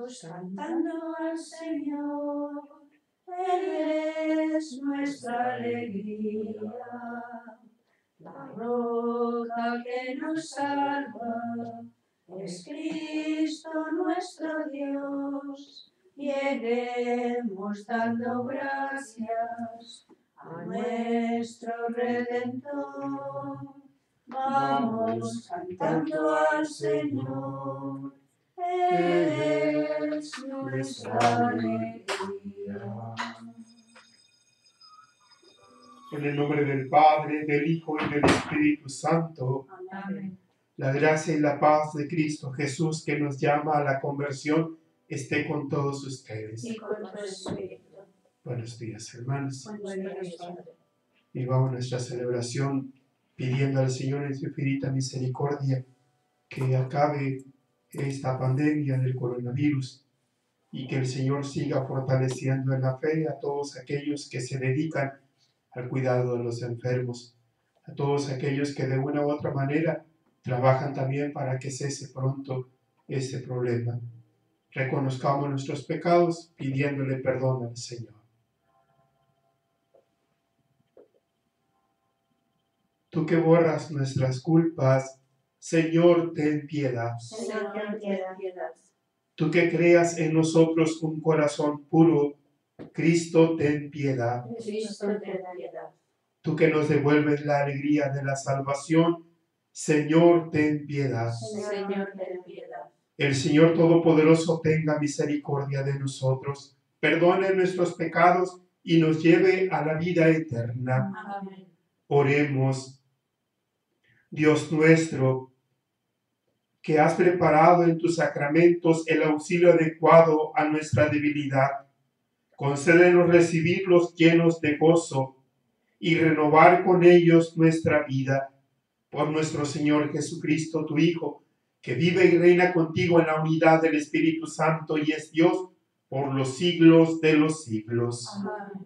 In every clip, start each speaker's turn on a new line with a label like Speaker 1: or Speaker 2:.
Speaker 1: Vamos cantando al Señor, Él es nuestra alegría, la roca que nos salva, es Cristo nuestro Dios. Lleguemos dando gracias a nuestro Redentor. Vamos cantando al Señor, Él es nuestra alegría.
Speaker 2: En el nombre del Padre, del Hijo y del Espíritu Santo.
Speaker 1: Amén.
Speaker 2: La gracia y la paz de Cristo Jesús, que nos llama a la conversión, esté con todos ustedes.
Speaker 1: Y con tu espíritu.
Speaker 2: Buenos días, hermanos.
Speaker 1: Buenos días, Padre.
Speaker 2: Vivamos nuestra celebración pidiendo al Señor en su infinita misericordia que acabe esta pandemia del coronavirus y que el Señor siga fortaleciendo en la fe a todos aquellos que se dedican al cuidado de los enfermos, a todos aquellos que de una u otra manera trabajan también para que cese pronto este problema. Reconozcamos nuestros pecados pidiéndole perdón al Señor. Tú que borras nuestras culpas, Señor, ten piedad.
Speaker 1: Señor, ten piedad.
Speaker 2: Tú que creas en nosotros un corazón puro, Cristo, ten piedad.
Speaker 1: Cristo, ten piedad.
Speaker 2: Tú que nos devuelves la alegría de la salvación, Señor, ten piedad.
Speaker 1: Señor, ten piedad.
Speaker 2: El Señor Todopoderoso tenga misericordia de nosotros, perdone nuestros pecados y nos lleve a la vida eterna.
Speaker 1: Amén.
Speaker 2: Oremos. Dios nuestro, que has preparado en tus sacramentos el auxilio adecuado a nuestra debilidad, concédenos recibirlos llenos de gozo y renovar con ellos nuestra vida. Por nuestro Señor Jesucristo, tu Hijo, que vive y reina contigo en la unidad del Espíritu Santo y es Dios por los siglos de los siglos.
Speaker 1: Amén.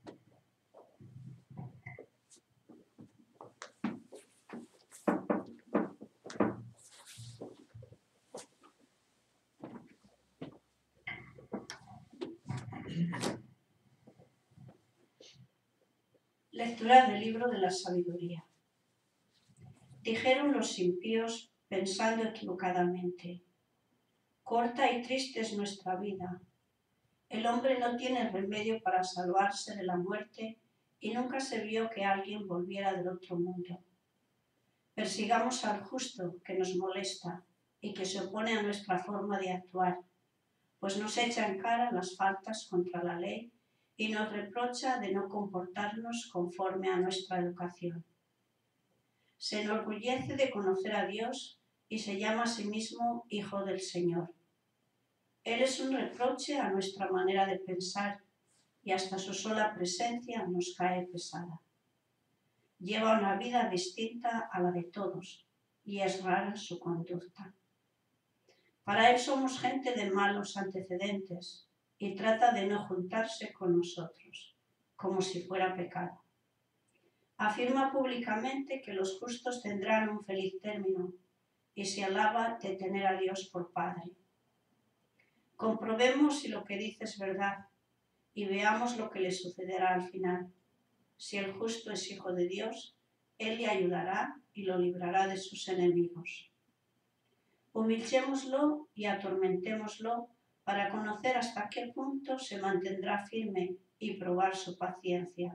Speaker 1: Lectura del libro de la sabiduría. Dijeron los impíos pensando equivocadamente: corta y triste es nuestra vida. El hombre no tiene remedio para salvarse de la muerte y nunca se vio que alguien volviera del otro mundo. Persigamos al justo que nos molesta y que se opone a nuestra forma de actuar, pues nos echa en cara las faltas contra la ley y nos reprocha de no comportarnos conforme a nuestra educación. Se enorgullece de conocer a Dios y se llama a sí mismo Hijo del Señor. Él es un reproche a nuestra manera de pensar y hasta su sola presencia nos cae pesada. Lleva una vida distinta a la de todos y es rara su conducta. Para él somos gente de malos antecedentes y trata de no juntarse con nosotros, como si fuera pecado. Afirma públicamente que los justos tendrán un feliz término y se alaba de tener a Dios por Padre. Comprobemos si lo que dice es verdad y veamos lo que le sucederá al final. Si el justo es hijo de Dios, Él le ayudará y lo librará de sus enemigos. Humillémoslo y atormentémoslo para conocer hasta qué punto se mantendrá firme y probar su paciencia.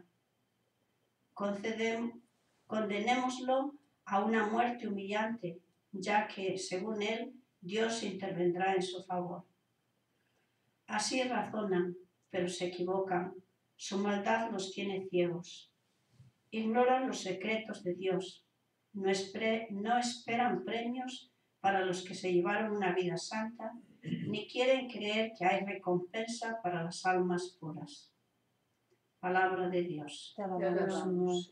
Speaker 1: Condenémoslo a una muerte humillante, ya que, según él, Dios intervendrá en su favor. Así razonan, pero se equivocan. Su maldad los tiene ciegos. Ignoran los secretos de Dios. No esperan premios para los que se llevaron una vida santa, ni quieren creer que hay recompensa para las almas puras. Palabra de Dios.
Speaker 3: Te alabamos.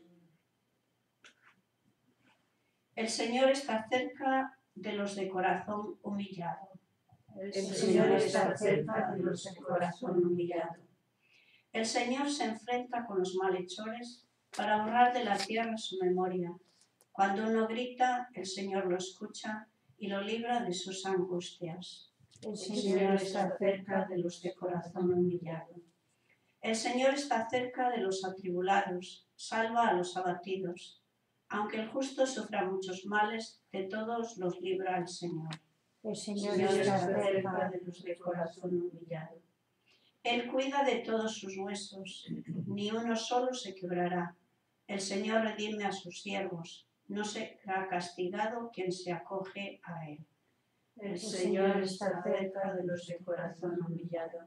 Speaker 1: El Señor está cerca de los de corazón humillado.
Speaker 3: El Señor está cerca de los de corazón humillado.
Speaker 1: El Señor se enfrenta con los malhechores para borrar de la tierra su memoria. Cuando uno grita, el Señor lo escucha y lo libra de sus angustias.
Speaker 3: El Señor está cerca de los de corazón humillado.
Speaker 1: El Señor está cerca de los atribulados, salva a los abatidos. Aunque el justo sufra muchos males, de todos los libra el Señor.
Speaker 3: El Señor está cerca de los de corazón humillado.
Speaker 1: Él cuida de todos sus huesos, ni uno solo se quebrará. El Señor redime a sus siervos, no será castigado quien se acoge a Él.
Speaker 3: El Señor está cerca de los de corazón humillado.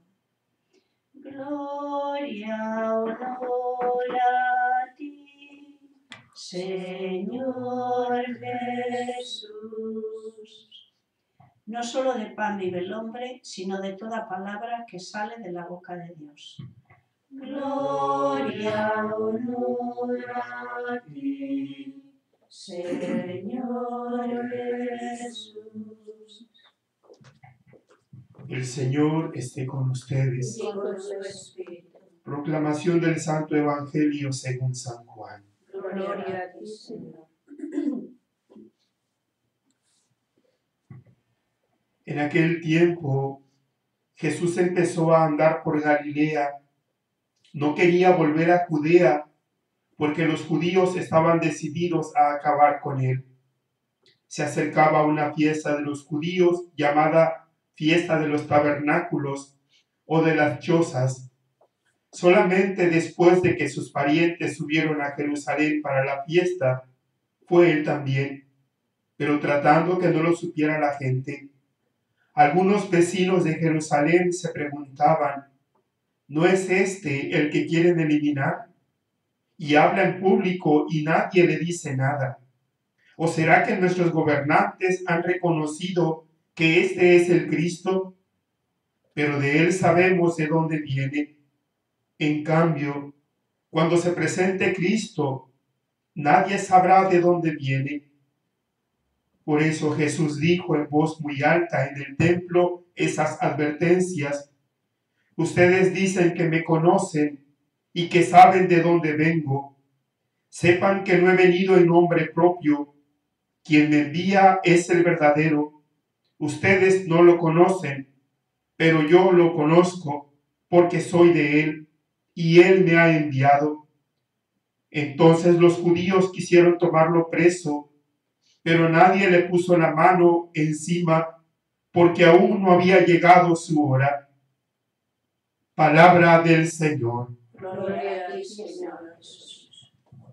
Speaker 1: Gloria, honor a ti, Señor Jesús. No solo de pan vive el hombre, sino de toda palabra que sale de la boca de Dios. Gloria, honor a ti, Señor Jesús.
Speaker 2: El Señor esté con ustedes.
Speaker 3: Y con su espíritu.
Speaker 2: Proclamación del Santo Evangelio según San Juan.
Speaker 3: Gloria a ti, Señor.
Speaker 2: En aquel tiempo, Jesús empezó a andar por Galilea. No quería volver a Judea, porque los judíos estaban decididos a acabar con él. Se acercaba una fiesta de los judíos llamada Fiesta de los Tabernáculos o de las Chozas. Solamente después de que sus parientes subieron a Jerusalén para la fiesta, fue él también, pero tratando que no lo supiera la gente. Algunos vecinos de Jerusalén se preguntaban, ¿no es este el que quieren eliminar? Y habla en público y nadie le dice nada. ¿O será que nuestros gobernantes han reconocido que este es el Cristo? Pero de él sabemos de dónde viene. En cambio, cuando se presente Cristo, nadie sabrá de dónde viene. Por eso Jesús dijo en voz muy alta en el templo esas advertencias. Ustedes dicen que me conocen y que saben de dónde vengo. Sepan que no he venido en nombre propio. Quien me envía es el verdadero. Ustedes no lo conocen, pero yo lo conozco porque soy de él y él me ha enviado. Entonces los judíos quisieron tomarlo preso, pero nadie le puso la mano encima porque aún no había llegado su hora. Palabra del Señor.
Speaker 3: Gloria a ti, Señor Jesús.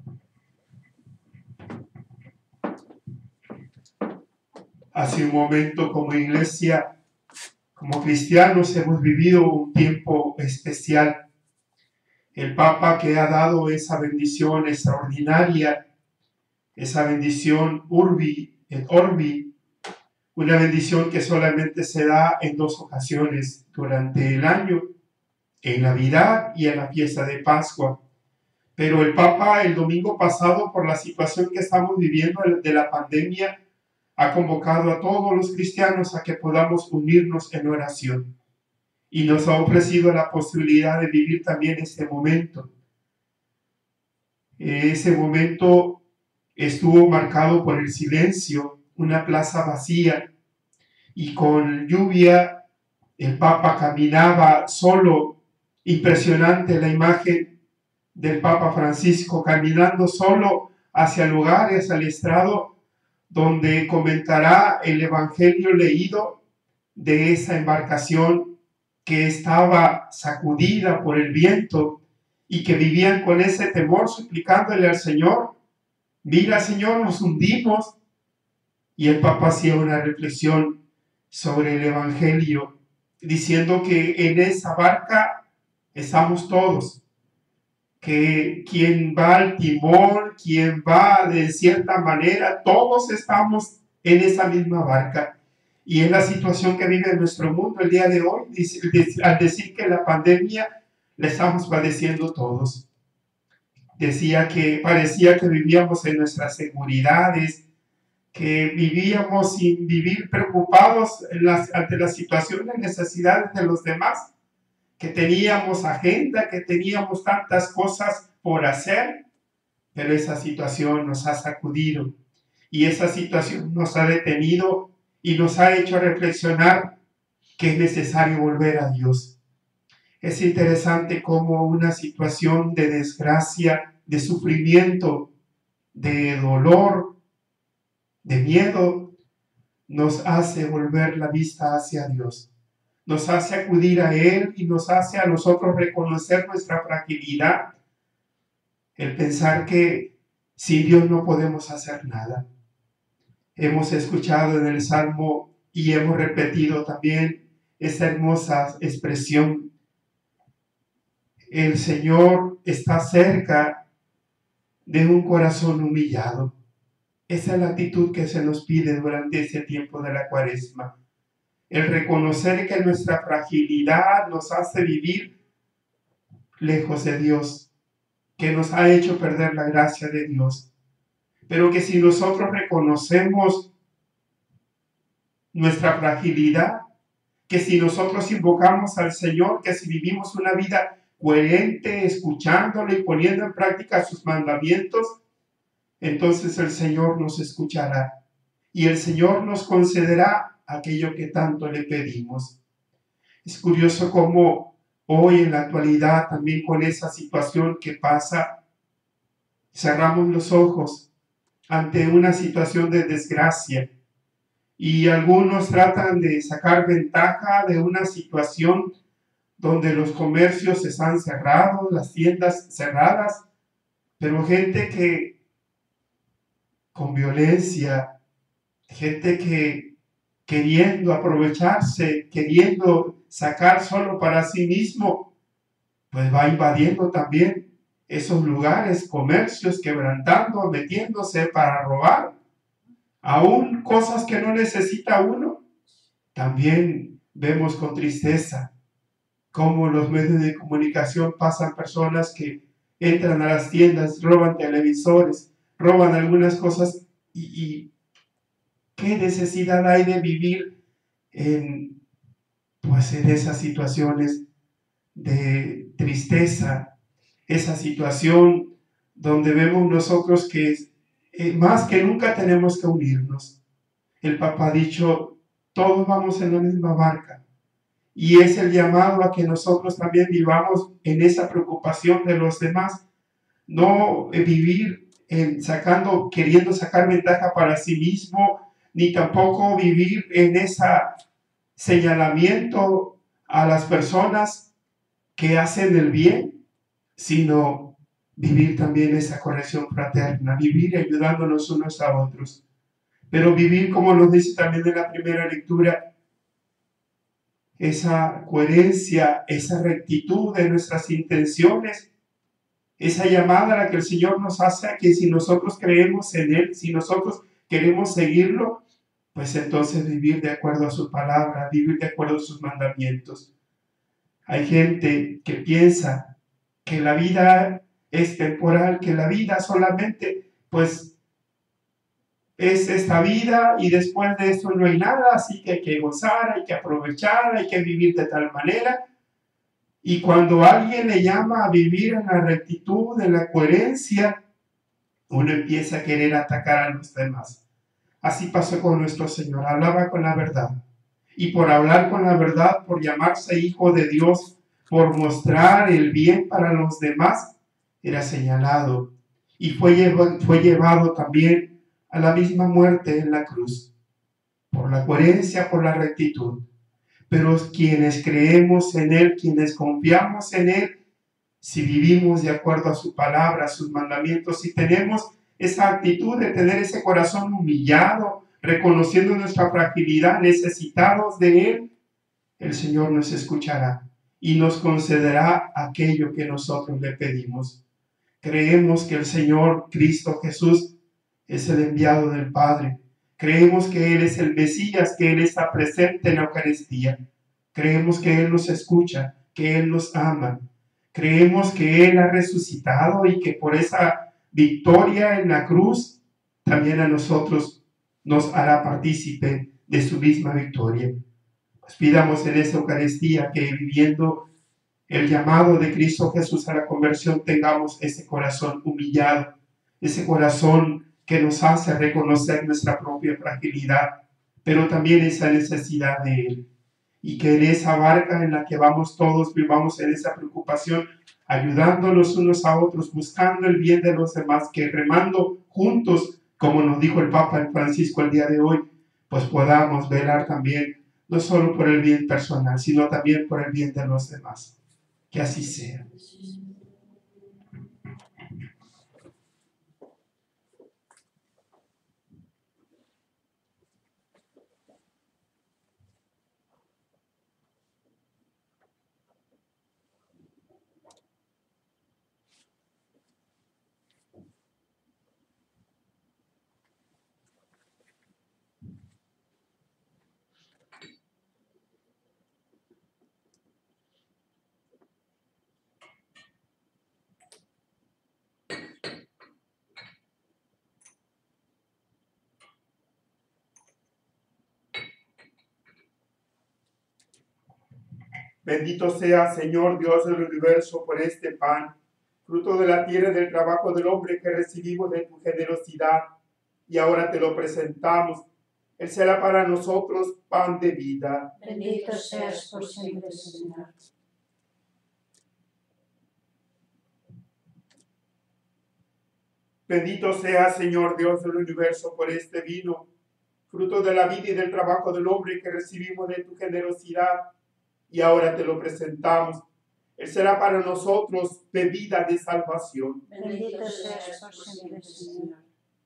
Speaker 2: Hace un momento como iglesia, como cristianos, hemos vivido un tiempo especial. El Papa que ha dado esa bendición extraordinaria, esa bendición Urbi et Orbi, una bendición que solamente se da en 2 ocasiones durante el año, en Navidad y en la fiesta de Pascua. Pero el Papa el domingo pasado, por la situación que estamos viviendo de la pandemia, ha convocado a todos los cristianos a que podamos unirnos en oración. Y nos ha ofrecido la posibilidad de vivir también este momento. Ese momento estuvo marcado por el silencio, una plaza vacía, y con lluvia el Papa caminaba solo. Impresionante la imagen del Papa Francisco caminando solo hacia lugares, al estrado, donde comentará el Evangelio leído de esa embarcación que estaba sacudida por el viento y que vivían con ese temor suplicándole al Señor, mira Señor, nos hundimos. Y el Papa hacía una reflexión sobre el Evangelio, diciendo que en esa barca estamos todos, que quien va al timón, quien va de cierta manera, todos estamos en esa misma barca. Y es la situación que vive nuestro mundo el día de hoy, al decir que la pandemia la estamos padeciendo todos. Decía que parecía que vivíamos en nuestras seguridades, que vivíamos sin vivir preocupados ante las situaciones, necesidades de los demás, que teníamos agenda, que teníamos tantas cosas por hacer, pero esa situación nos ha sacudido y esa situación nos ha detenido y nos ha hecho reflexionar que es necesario volver a Dios. Es interesante cómo una situación de desgracia, de sufrimiento, de dolor, de miedo, nos hace volver la vista hacia Dios. Nos hace acudir a Él y nos hace a nosotros reconocer nuestra fragilidad. El pensar que sin Dios no podemos hacer nada. Hemos escuchado en el Salmo y hemos repetido también esa hermosa expresión. El Señor está cerca de un corazón humillado. Esa es la actitud que se nos pide durante ese tiempo de la Cuaresma. El reconocer que nuestra fragilidad nos hace vivir lejos de Dios, que nos ha hecho perder la gracia de Dios. Pero que si nosotros reconocemos nuestra fragilidad, que si nosotros invocamos al Señor, que si vivimos una vida coherente, escuchándole y poniendo en práctica sus mandamientos, entonces el Señor nos escuchará y el Señor nos concederá aquello que tanto le pedimos. Es curioso cómo hoy en la actualidad, también con esa situación que pasa, cerramos los ojos ante una situación de desgracia y algunos tratan de sacar ventaja de una situación donde los comercios están cerrados, las tiendas cerradas, pero gente que con violencia, gente que queriendo aprovecharse, queriendo sacar solo para sí mismo, pues va invadiendo también esos lugares, comercios, quebrantando, metiéndose para robar, aún cosas que no necesita uno. También vemos con tristeza cómo los medios de comunicación pasan personas que entran a las tiendas, roban televisores, roban algunas cosas y qué necesidad hay de vivir en esas situaciones de tristeza, esa situación donde vemos nosotros que más que nunca tenemos que unirnos. El Papa ha dicho, todos vamos en la misma barca. Y es el llamado a que nosotros también vivamos en esa preocupación de los demás, no vivir queriendo sacar ventaja para sí mismo, ni tampoco vivir en ese señalamiento a las personas que hacen el bien, sino vivir también esa corrección fraterna, vivir ayudándonos unos a otros. Pero vivir, como nos dice también en la primera lectura, esa coherencia, esa rectitud de nuestras intenciones, esa llamada a la que el Señor nos hace a que si nosotros creemos en Él, si nosotros queremos seguirlo, pues entonces vivir de acuerdo a su palabra, vivir de acuerdo a sus mandamientos. Hay gente que piensa que la vida es temporal, que la vida solamente pues es esta vida y después de eso no hay nada, así que hay que gozar, hay que aprovechar, hay que vivir de tal manera. Y cuando alguien le llama a vivir en la rectitud, en la coherencia, uno empieza a querer atacar a los demás. Así pasó con nuestro Señor, hablaba con la verdad. Y por hablar con la verdad, por llamarse hijo de Dios, por mostrar el bien para los demás, era señalado. Y fue llevado también a la misma muerte en la cruz, por la coherencia, por la rectitud. Pero quienes creemos en Él, quienes confiamos en Él, si vivimos de acuerdo a su palabra, a sus mandamientos, si tenemos esa actitud de tener ese corazón humillado, reconociendo nuestra fragilidad, necesitados de Él, el Señor nos escuchará y nos concederá aquello que nosotros le pedimos. Creemos que el Señor Cristo Jesús es el enviado del Padre. Creemos que Él es el Mesías, que Él está presente en la Eucaristía. Creemos que Él nos escucha, que Él nos ama. Creemos que Él ha resucitado y que por esa victoria en la cruz, también a nosotros nos hará partícipe de su misma victoria. Pues pidamos en esa Eucaristía que viviendo el llamado de Cristo Jesús a la conversión tengamos ese corazón humillado, ese corazón que nos hace reconocer nuestra propia fragilidad, pero también esa necesidad de Él. y que en esa barca en la que vamos todos vivamos en esa preocupación, ayudándonos unos a otros, buscando el bien de los demás, que remando juntos, como nos dijo el Papa Francisco el día de hoy, pues podamos velar también, no solo por el bien personal, sino también por el bien de los demás. Que así sea. Bendito sea, Señor Dios del universo, por este pan, fruto de la tierra y del trabajo del hombre que recibimos de tu generosidad, y ahora te lo presentamos. Él será para nosotros pan de vida.
Speaker 3: Bendito seas por siempre, Señor.
Speaker 2: Bendito sea, Señor Dios del universo, por este vino, fruto de la vida y del trabajo del hombre que recibimos de tu generosidad, y ahora te lo presentamos. Él será para nosotros bebida de salvación.
Speaker 3: Bendito seas por siempre, Señor.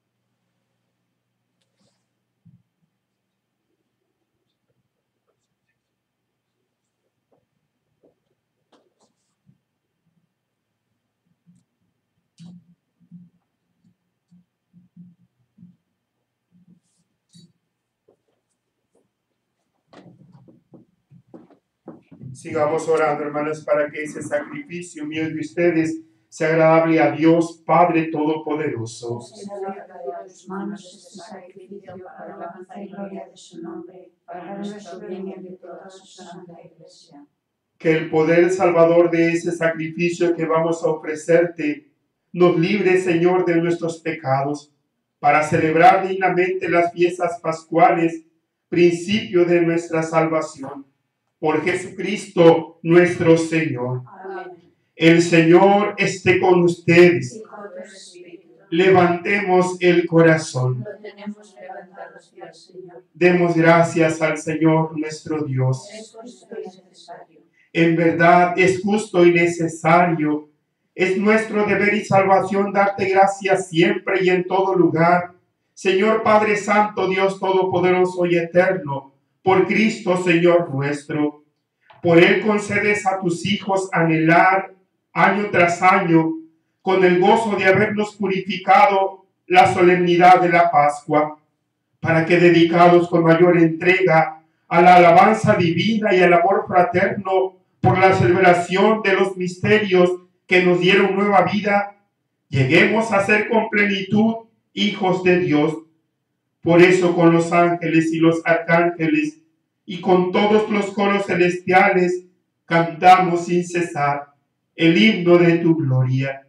Speaker 2: Sigamos orando, hermanos, para que ese sacrificio mío y de ustedes sea agradable a Dios Padre Todopoderoso.
Speaker 3: Señor, a tus manos este sacrificio para la alabanza y gloria de su nombre, para nuestro bien y el de toda su santa Iglesia.
Speaker 2: Que el poder salvador de ese sacrificio que vamos a ofrecerte nos libre, Señor, de nuestros pecados, para celebrar dignamente las fiestas pascuales, principio de nuestra salvación. Por Jesucristo nuestro Señor.
Speaker 3: Amén.
Speaker 2: El Señor esté con ustedes.
Speaker 3: Y con tu espíritu.
Speaker 2: Levantemos el corazón.
Speaker 3: Lo tenemos levantado hacia el Señor.
Speaker 2: Demos gracias al Señor nuestro Dios.
Speaker 3: Es justo y necesario.
Speaker 2: En verdad es justo y necesario. Es nuestro deber y salvación darte gracias siempre y en todo lugar. Señor Padre Santo, Dios Todopoderoso y Eterno, por Cristo, Señor nuestro. Por Él concedes a tus hijos anhelar año tras año, con el gozo de habernos purificado, la solemnidad de la Pascua, para que, dedicados con mayor entrega a la alabanza divina y al amor fraterno por la celebración de los misterios que nos dieron nueva vida, lleguemos a ser con plenitud hijos de Dios. Por eso, con los ángeles y los arcángeles y con todos los coros celestiales, cantamos sin cesar el himno de tu gloria.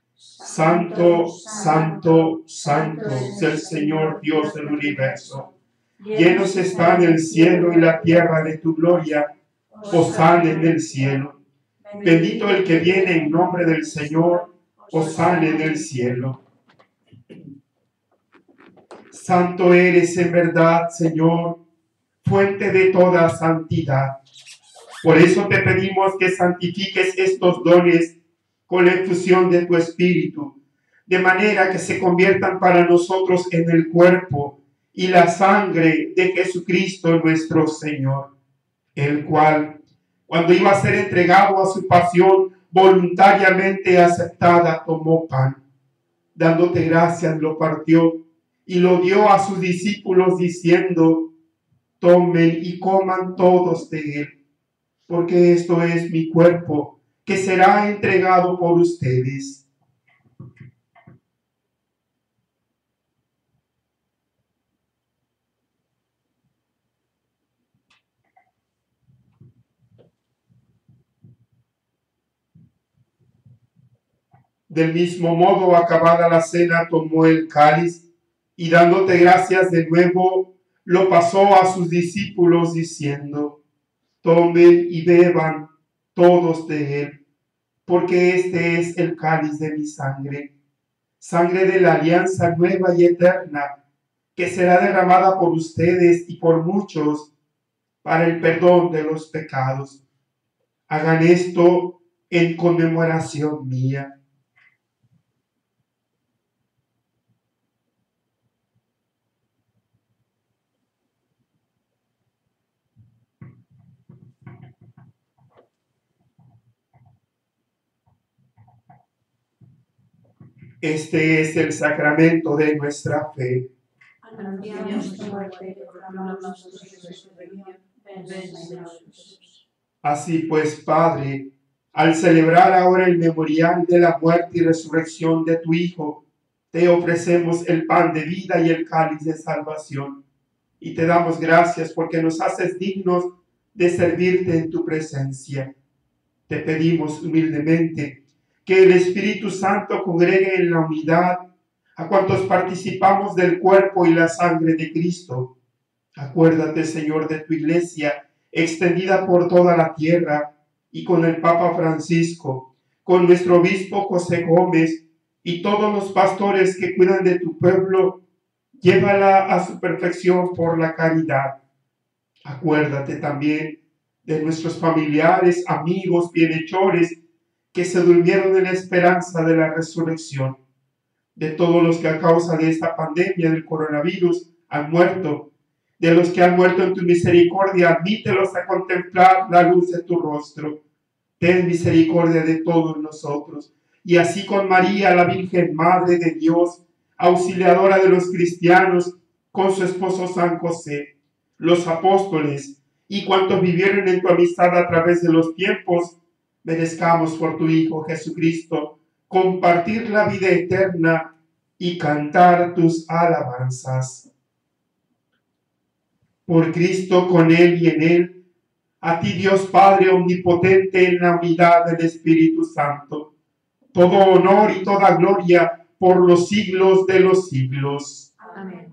Speaker 2: Santo, santo, santo es el Señor Dios del universo. Llenos están el cielo y la tierra de tu gloria. Hosana en el cielo. Bendito el que viene en nombre del Señor. Hosana en el cielo. Santo eres en verdad, Señor, fuente de toda santidad. Por eso te pedimos que santifiques estos dones con la infusión de tu Espíritu, de manera que se conviertan para nosotros en el cuerpo y la sangre de Jesucristo nuestro Señor, el cual, cuando iba a ser entregado a su pasión voluntariamente aceptada, tomó pan, dándote gracias, lo partió y lo dio a sus discípulos diciendo: tomen y coman todos de él, porque esto es mi cuerpo, que será entregado por ustedes. Del mismo modo, acabada la cena, tomó el cáliz y dándote gracias de nuevo, lo pasó a sus discípulos diciendo: Tomen y beban todos de él, porque este es el cáliz de mi sangre, sangre de la alianza nueva y eterna, que será derramada por ustedes y por muchos para el perdón de los pecados. Hagan esto en conmemoración mía. Este es el sacramento de nuestra fe.
Speaker 3: Anunciamos tu muerte y proclamamos tu resurrección. Ven, Señor Jesús.
Speaker 2: Así pues, Padre, al celebrar ahora el memorial de la muerte y resurrección de tu Hijo, te ofrecemos el pan de vida y el cáliz de salvación. Y te damos gracias porque nos haces dignos de servirte en tu presencia. Te pedimos humildemente que el Espíritu Santo congregue en la unidad a cuantos participamos del cuerpo y la sangre de Cristo. Acuérdate, Señor, de tu iglesia extendida por toda la tierra y con el Papa Francisco, con nuestro obispo José Gómez y todos los pastores que cuidan de tu pueblo. Llévala a su perfección por la caridad. Acuérdate también de nuestros familiares, amigos, bienhechores que se durmieron en la esperanza de la resurrección, de todos los que a causa de esta pandemia del coronavirus han muerto, de los que han muerto en tu misericordia, admítelos a contemplar la luz de tu rostro. Ten misericordia de todos nosotros, y así con María, la Virgen Madre de Dios, auxiliadora de los cristianos, con su esposo San José, los apóstoles y cuantos vivieron en tu amistad a través de los tiempos, merezcamos por tu Hijo Jesucristo compartir la vida eterna y cantar tus alabanzas. Por Cristo, con Él y en Él, a ti Dios Padre omnipotente en la unidad del Espíritu Santo, todo honor y toda gloria por los siglos de los siglos.
Speaker 3: Amén.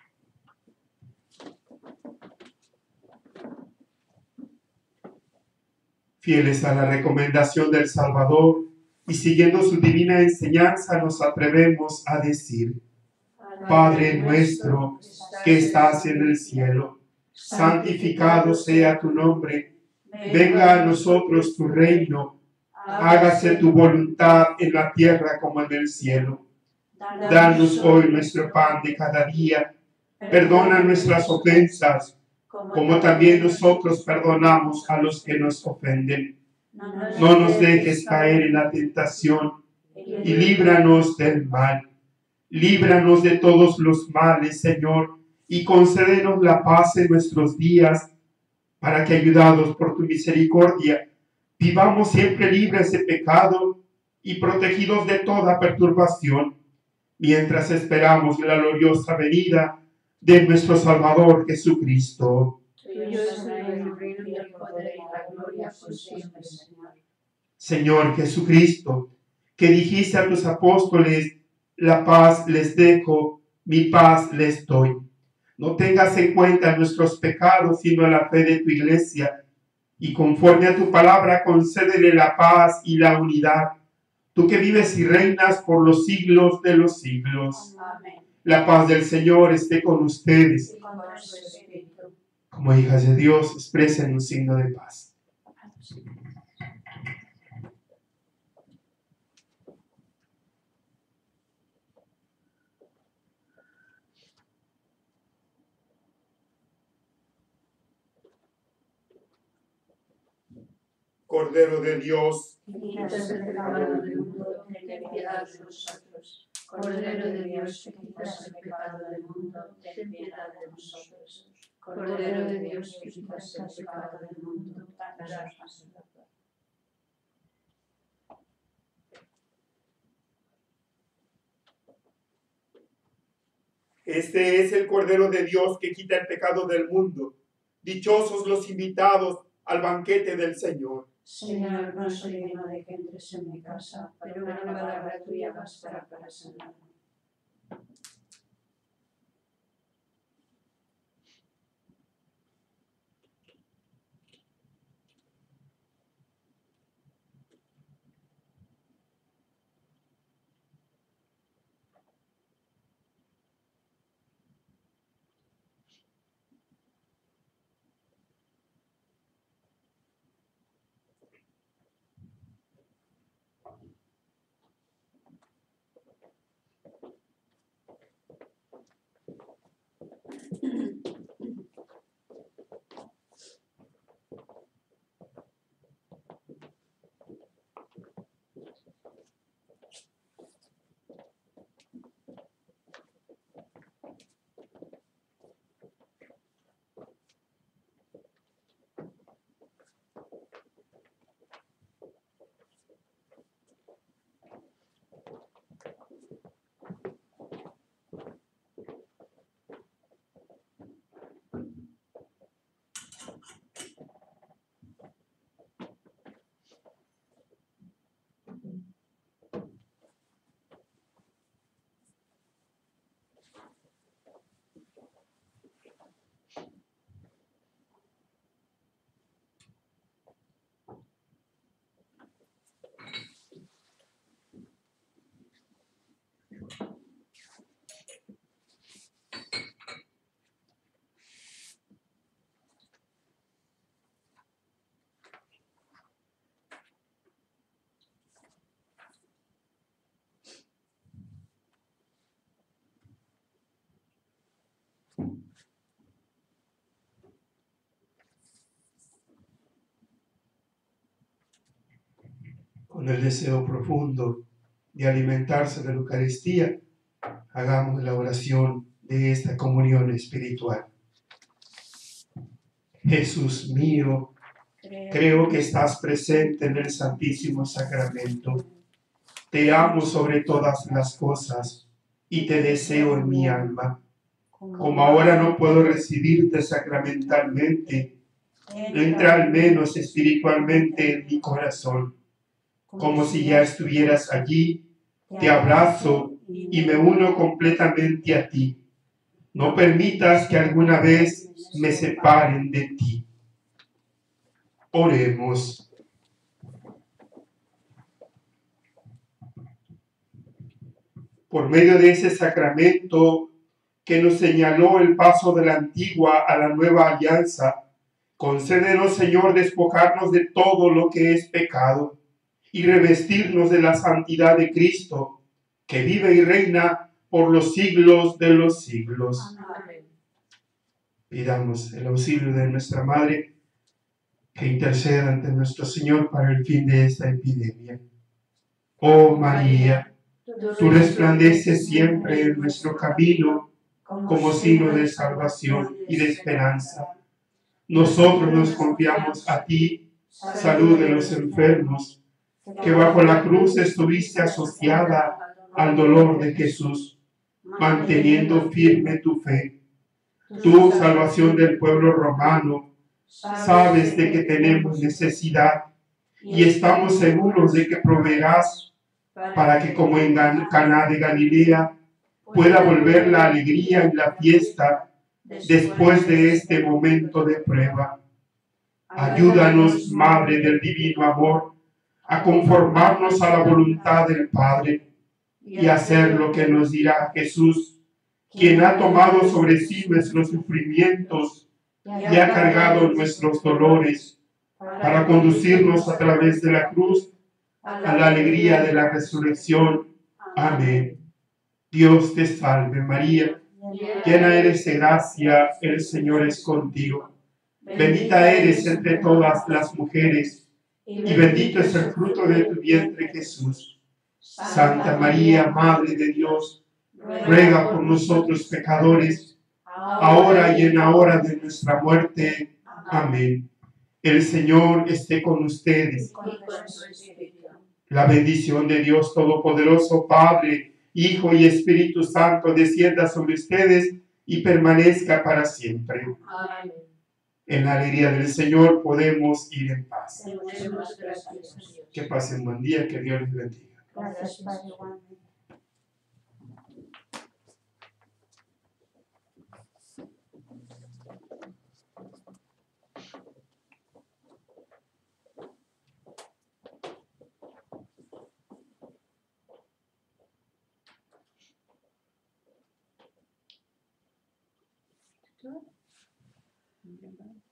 Speaker 2: Fieles a la recomendación del Salvador y siguiendo su divina enseñanza, nos atrevemos a decir: Padre nuestro que estás en el cielo, santificado sea tu nombre. Venga a nosotros tu reino. Hágase tu voluntad en la tierra como en el cielo. Danos hoy nuestro pan de cada día. Perdona nuestras ofensas, como también nosotros perdonamos a los que nos ofenden. No nos dejes caer en la tentación y líbranos del mal. Líbranos de todos los males, Señor, y concédenos la paz en nuestros días, para que, ayudados por tu misericordia, vivamos siempre libres de pecado y protegidos de toda perturbación, mientras esperamos la gloriosa venida de nuestro Salvador Jesucristo.
Speaker 3: Tuyo es el reino y el poder y la gloria por siempre, Señor.
Speaker 2: Señor Jesucristo, que dijiste a tus apóstoles: la paz les dejo, mi paz les doy. No tengas en cuenta nuestros pecados, sino la fe de tu iglesia, y conforme a tu palabra concédele la paz y la unidad, tú que vives y reinas por los siglos de los siglos.
Speaker 3: Amén.
Speaker 2: La paz del Señor esté con ustedes.
Speaker 3: Y con nuestro espíritu.
Speaker 2: Como hijas de Dios, expresen un signo de paz. Cordero de Dios,
Speaker 3: Quitas el pecado del mundo, ten piedad de nosotros. Cordero de Dios, que quitas el pecado del mundo, ten piedad de nosotros. Cordero de Dios, que quitas el pecado del mundo, danos misericordia.
Speaker 2: este es el Cordero de Dios que quita el pecado del mundo. Dichosos los invitados al banquete del Señor.
Speaker 3: Señor, no soy digno de que entres en mi casa, pero una palabra tuya bastará para sanarme.
Speaker 2: Con el deseo profundo de alimentarse de la Eucaristía, hagamos la oración de esta comunión espiritual. Jesús mío, creo que estás presente en el Santísimo Sacramento. Te amo sobre todas las cosas y te deseo en mi alma. Como ahora no puedo recibirte sacramentalmente, entra al menos espiritualmente en mi corazón. Como si ya estuvieras allí, te abrazo y me uno completamente a ti. No permitas que alguna vez me separen de ti. Oremos. Por medio de ese sacramento que nos señaló el paso de la antigua a la nueva alianza, concédenos, Señor, despojarnos de todo lo que es pecado y revestirnos de la santidad de Cristo, que vive y reina por los siglos de los siglos.
Speaker 3: Amén.
Speaker 2: Pidamos el auxilio de nuestra Madre, que interceda ante nuestro Señor para el fin de esta epidemia. Oh María, tú resplandeces siempre en nuestro camino como signo de salvación y de esperanza. Nosotros nos confiamos a ti, salud de los enfermos, que bajo la cruz estuviste asociada al dolor de Jesús, manteniendo firme tu fe. Tú, salvación del pueblo romano, sabes de que tenemos necesidad y estamos seguros de que proveerás para que, como en Caná de Galilea, pueda volver la alegría y la fiesta después de este momento de prueba. Ayúdanos, Madre del Divino Amor, a conformarnos a la voluntad del Padre y hacer lo que nos dirá Jesús, quien ha tomado sobre sí nuestros sufrimientos y ha cargado nuestros dolores para conducirnos a través de la cruz a la alegría de la resurrección. Amén. Dios te salve, María, llena eres de gracia, el Señor es contigo. Bendita eres entre todas las mujeres, y bendito es el fruto de tu vientre, Jesús. Santa María, Madre de Dios, ruega por nosotros pecadores, ahora y en la hora de nuestra muerte. Amén. El Señor esté con ustedes. La bendición de Dios Todopoderoso, Padre, Hijo y Espíritu Santo, descienda sobre ustedes y permanezca para siempre.
Speaker 3: Amén.
Speaker 2: En la alegría del Señor podemos ir en paz.
Speaker 3: Demos gracias a Dios.
Speaker 2: Que pasen buen día, que Dios les bendiga.
Speaker 1: Gracias, Padre Juan. ¿Tú?